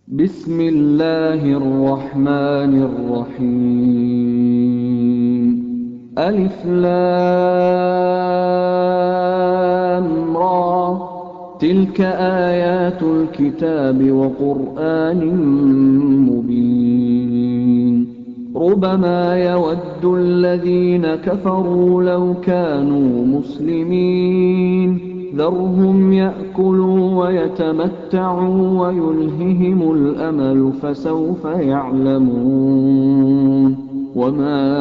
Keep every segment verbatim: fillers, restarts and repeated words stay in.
بسم الله الرحمن الرحيم ألف لام را تلك آيات الكتاب وقرآن مبين ربما يود الذين كفروا لو كانوا مسلمين ذرهم يأكلوا ويتمتعوا ويلههم الأمل فسوف يعلمون وما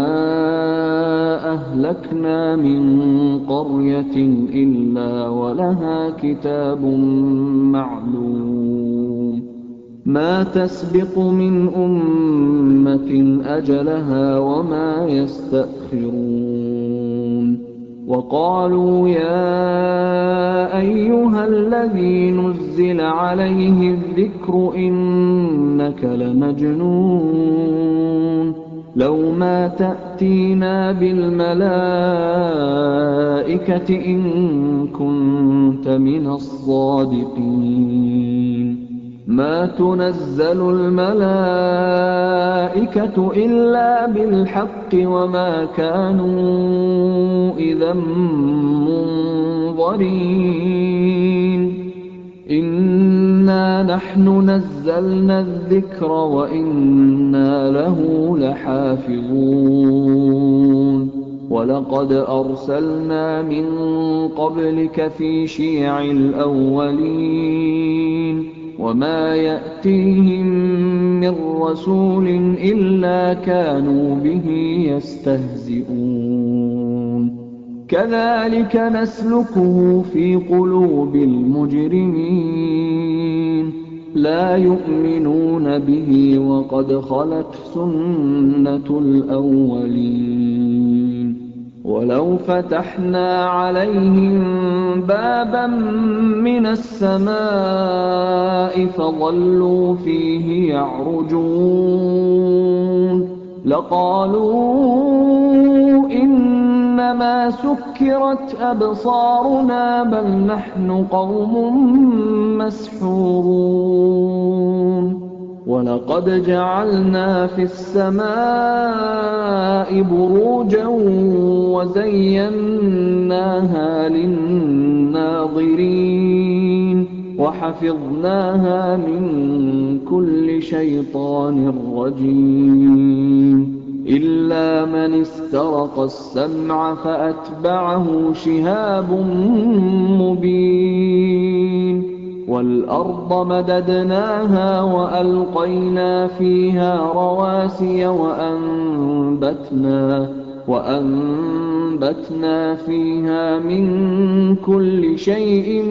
أهلكنا من قرية إلا ولها كتاب معلوم ما تسبق من أمة أجلها وما يستأخرون وقالوا يا أيها الذي نزل عليه الذكر إنك لمجنون لو ما تأتينا بالملائكة إن كنت من الصادقين ما تنزل الملائكة إلا بالحق وما كانوا إذا منظرين إنا نحن نزلنا الذكر وإنا له لحافظون ولقد أرسلنا من قبلك في شيع الأولين وما يأتيهم من رسول إلا كانوا به يستهزئون كذلك نسلكه في قلوب المجرمين لا يؤمنون به وقد خلت سنة الأولين ولو فتحنا عليهم بابا من السماء فظلوا فيه يعرجون لقالوا إنما سكرت أبصارنا بل نحن قوم مسحورون ولقد جعلنا في السماء بروجا وزيناها للناظرين وحفظناها من كل شيطان رجيم إلا من استرق السمع فأتبعه شهاب مبين والأرض مددناها وألقينا فيها رواسي وأنبتنا, وأنبتنا فيها من كل شيء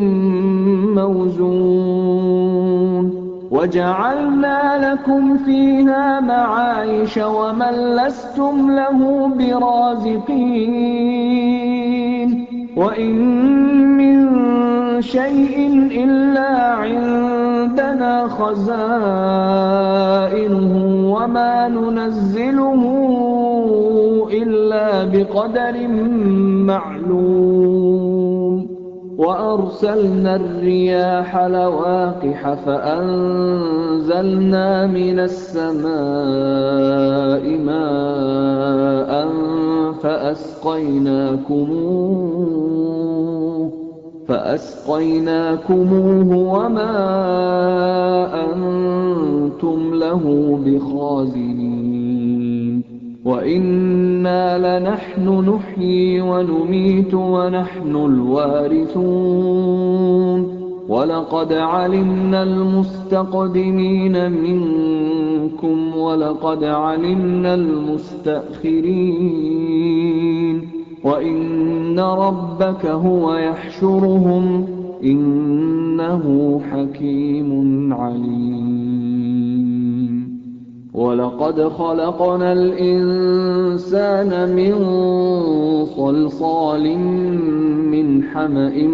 موزون وجعلنا لكم فيها معايش ومن لستم له برازقين وإن من شيء إلا عندنا خزائنه وما ننزله إلا بقدر معلوم وأرسلنا الرياح لواقح فأنزلنا من السماء ماء فأسقيناكموه فأسقيناكموه وما أنتم له بخازنين وإنا لنحن نحيي ونميت ونحن الوارثون ولقد علمنا المستقدمين منكم ولقد علمنا المستأخرين وإن ربك هو يحشرهم إنه حكيم عليم ولقد خلقنا الإنسان من صلصال من حمأ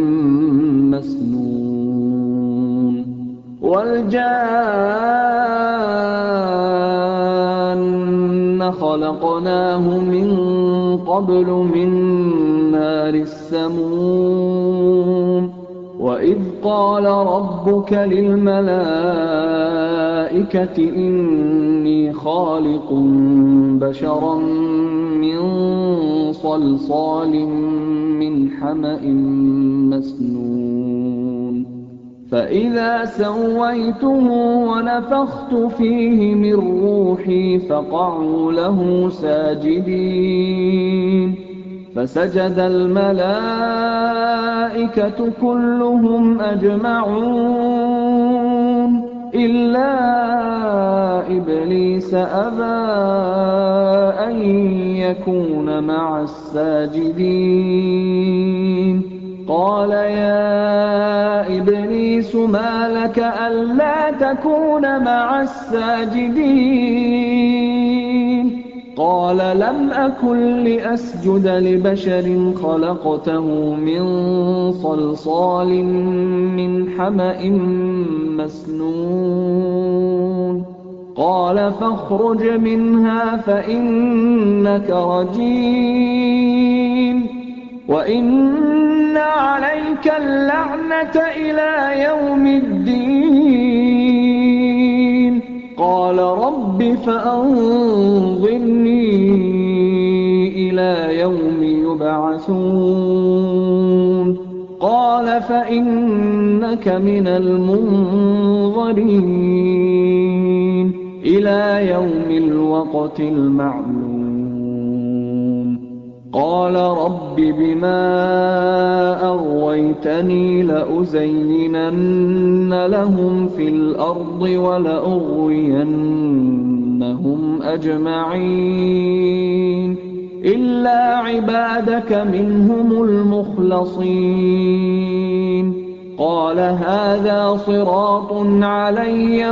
مسنون والجان خلقناه من قبل من نار السموم وإذ قال ربك للملائكة الْمَلَائِكَةِ إِنِّي خَالِقٌ بَشَرًا مِّن صَلْصَالٍ مِّنْ حَمَإٍ مَّسْنُونٍ فَإِذَا سَوَّيْتُهُ وَنَفَخْتُ فِيهِ مِن رُّوحِي فَقَعُوا لَهُ سَاجِدِينَ فَسَجَدَ الْمَلَائِكَةُ كُلُّهُمْ أَجْمَعُونَ إِلَّا إِبْلِيسَ أَبَىٰ أَن يَكُونَ مَعَ السَّاجِدِينَ قَالَ يَا إِبْلِيسُ مَا لَكَ أَلَّا تَكُونَ مَعَ السَّاجِدِينَ قَالَ لَمْ أَكُن لِّأَسْجُدَ لِبَشَرٍ خَلَقْتَهُ مِن صَلْصَالٍ مِّنْ حَمَإٍ مَّسْنُونٍ قَالَ فَاخْرُجْ مِنْهَا فَإِنَّكَ رَجِيمٌ وَإِنَّ عَلَيْكَ اللَّعْنَةَ إِلَىٰ يَوْمِ الدِّينِ قَالَ رَبِّ فَأَنظِرْنِي إِلَىٰ يَوْمِ يُبْعَثُونَ قَالَ فَإِنَّكَ مِنَ الْمُنظَرِينَ إِلَىٰ يَوْمِ الْوَقْتِ الْمَعْلُومِ قَالَ رَبِّ بِمَا أَغْوَيْتَنِي لَأُزَيِّنَنَّ لَهُمْ فِي الْأَرْضِ وَلَأُغْوِيَنَّهُمْ أَجْمَعِينَ إِلَّا عِبَادَكَ مِنْهُمُ الْمُخْلَصِينَ قَالَ هَٰذَا صِرَاطٌ عَلَيَّ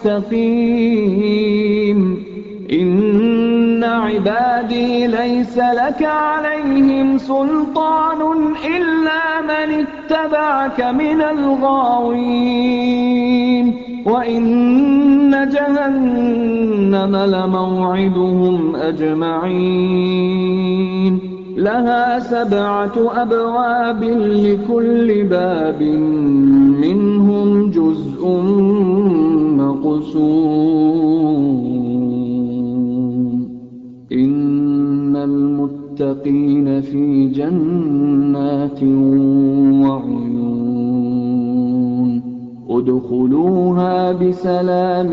مُسْتَقِيمٌ إِنَّ عِبَادِي لَيْسَ لَكَ عَلَيْهِمْ سُلْطَانٌ إِلَّا مَنِ اتَّبَعَكَ مِنَ الْغَاوِينَ وَإِنَّ جَهَنَّمَ لَمَوْعِدُهُمْ أَجْمَعِينَ لَهَا سَبْعَةُ أَبْوَابٍ لِّكُلِّ بَابٍ مِّنْهُمْ جُزْءٌ مَّقْسُومٌ إِنَّ الْمُتَّقِينَ فِي جَنَّاتٍ وَعُيُونٍ ادْخُلُوهَا بِسَلَامٍ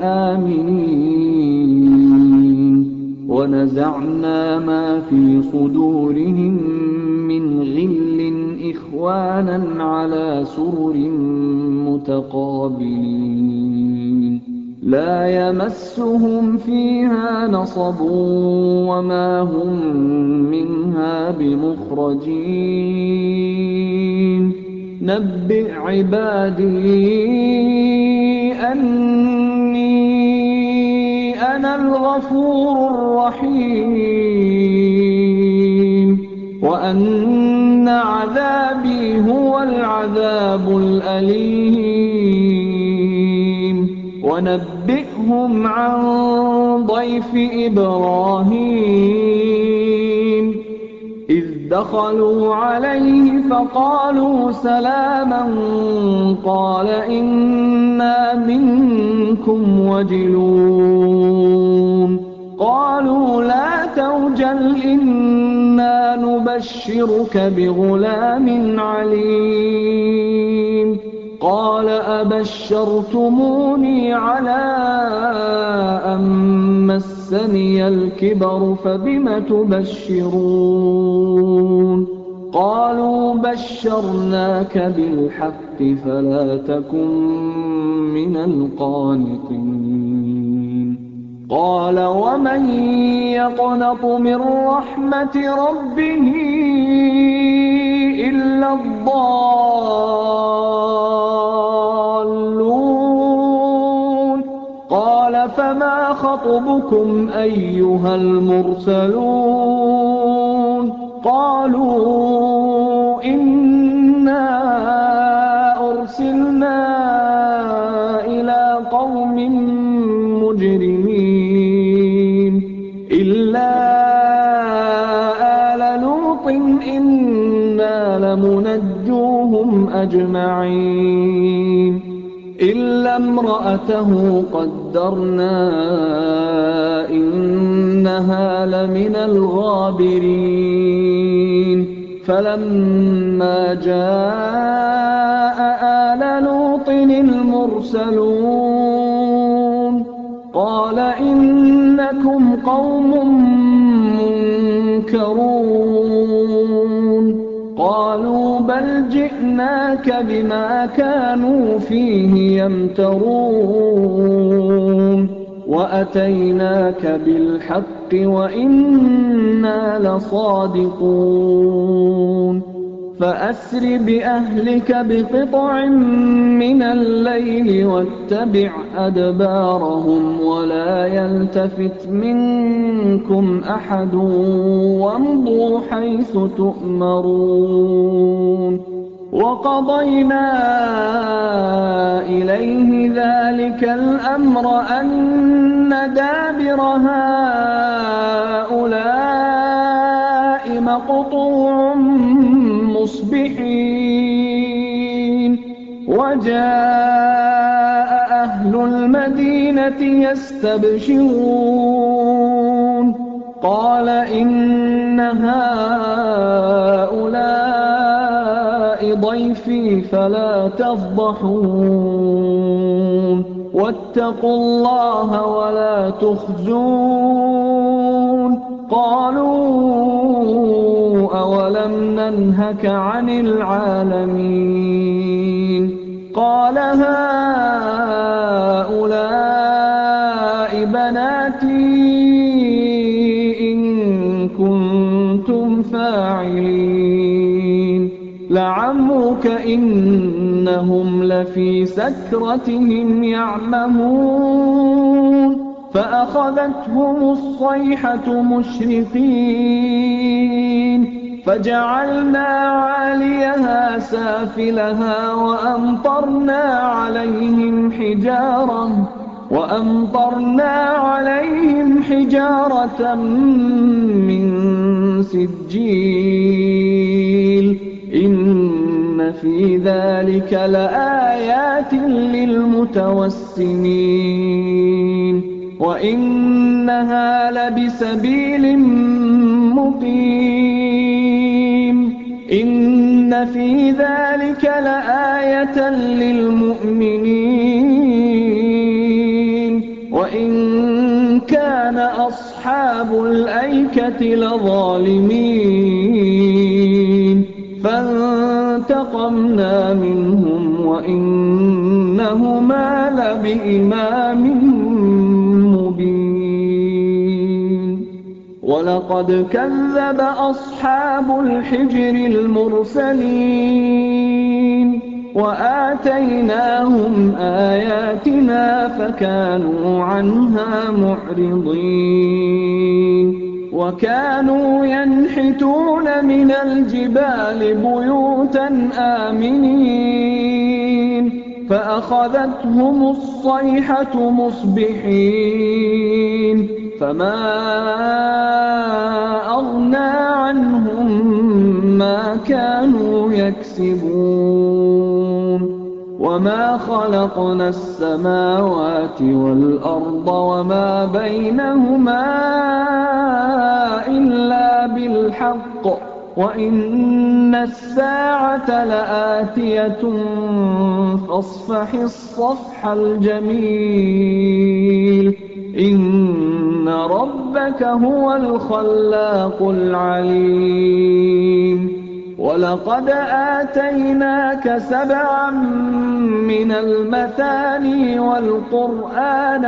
آمِنِينَ وَنَزَعْنَا مَا فِي صُدُورِهِم مِّنْ غِلٍّ إِخْوَانًا عَلَىٰ سُرُرٍ مُّتَقَابِلِينَ لَا يَمَسُّهُمْ فِيهَا نَصَبٌ وَمَا هُم مِّنْهَا بِمُخْرَجِينَ نَبِّئْ عِبَادِي أَنِّي أَنَا الْغَفُورُ الرَّحِيمُ وَأَنَّ عَذَابِي هُوَ الْعَذَابُ الْأَلِيمُ وَنَبِّئْهُمْ عَن ضَيْفِ إِبْرَاهِيمَ إِذْ دَخَلُوا عَلَيْهِ فَقَالُوا سَلَامًا قَالَ إِنَّا مِنكُمْ وَجِلُونَ قَالُوا لَا تَوْجَلْ إِنَّا نُبَشِّرُكَ بِغُلَامٍ عَلِيمٍ قَالَ أَبَشَّرْتُمُونِي عَلَىٰ أَن مَّسَّنِيَ الْكِبَرُ فَبِمَ تُبَشِّرُونَ قَالُوا بَشَّرْنَاكَ بِالْحَقِّ فَلَا تَكُن مِّنَ الْقَانِطِينَ قَالَ وَمَن يَقْنَطُ مِن رَّحْمَةِ رَبِّهِ إِلَّا الضَّالُّونَ قَالَ فَمَا خَطْبُكُمْ أَيُّهَا الْمُرْسَلُونَ قَالُوا إِنَّا أُرْسِلْنَا إِلَىٰ قَوْمٍ مُّجْرِمِينَ إِلَّا آلَ لُوطٍ إِنَّا لَمُنَجُّوهُمْ أَجْمَعِينَ إِلَّا امرأته قدرنا إنها لمن الغابرين فلما جاء آل لوط المرسلون قال إنكم قوم منكرون قالوا بل جئناك بما كانوا فيه يمترون وأتيناك بالحق وإنا لصادقون فأسر بأهلك بقطع من الليل واتبع أدبارهم ولا يلتفت منكم أحد وامضوا حيث تؤمرون وقضينا إليه ذلك الأمر أن دابر هؤلاء مقطوع مصبحين وجاء أهل المدينة يستبشرون قال إن هؤلاء ضيفي فلا تفضحون واتقوا الله ولا تخزون قالوا أولم ننهك عن العالمين قال هؤلاء بناتي إن كنتم فاعلين لعمرك إنهم لفي سكرتهم يعمهون فأخذتهم الصيحة مشرقين فجعلنا عاليها سافلها وأمطرنا عليهم حجارة وأمطرنا عليهم حجارة من سجيل إن في ذلك لآيات للمتوسمين وإنها لبسبيل مقيم إن في ذلك لآية للمؤمنين وإن كان أصحاب الأيكة لظالمين فانتقمنا منهم وإنهما لبإمام مبين ولقد كذب أصحاب الحجر المرسلين وآتيناهم آياتنا فكانوا عنها معرضين وكانوا ينحتون من الجبال بيوتا آمنين فأخذتهم الصيحة مصبحين فما أغنى عنهم ما كانوا يكسبون وما خلقنا السماوات والأرض وما بينهما إلا بالحق وإن الساعة لآتية فاصفح الصفح الجميل إن ربك هو الخلاق العليم ولقد آتيناك سبعا من المثاني والقرآن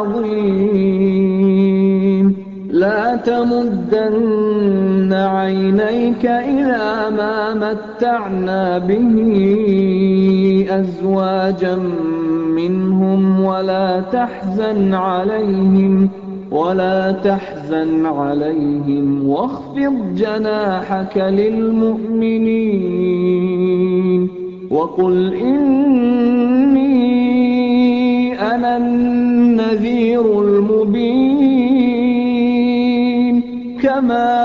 العظيم لا تمدن عينيك إلى ما متعنا به أزواجا منهم ولا تحزن عليهم ولا تحزن عليهم واخفض جناحك للمؤمنين وقل إني أنا النذير المبين كما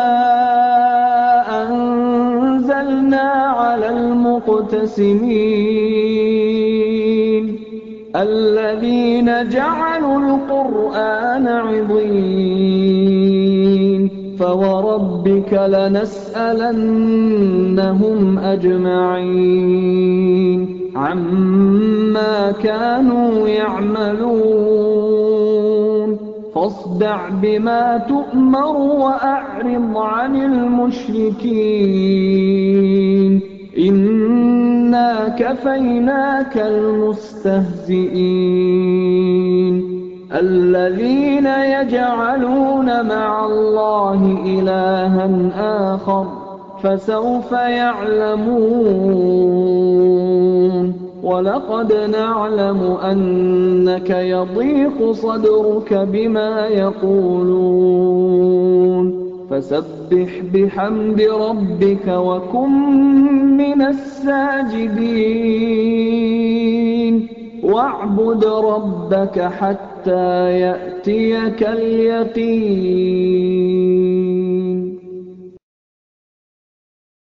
أنزلنا على المقتسمين الذين جعلوا القرآن عضين فوربك لنسألنهم أجمعين عما كانوا يعملون فاصدع بما تؤمر وأعرض عن المشركين إنا كفيناك المستهزئين الذين يجعلون مع الله إلها آخر فسوف يعلمون ولقد نعلم أنك يضيق صدرك بما يقولون فسبح بحمد ربك وكن من الساجدين واعبد ربك حتى يأتيك اليقين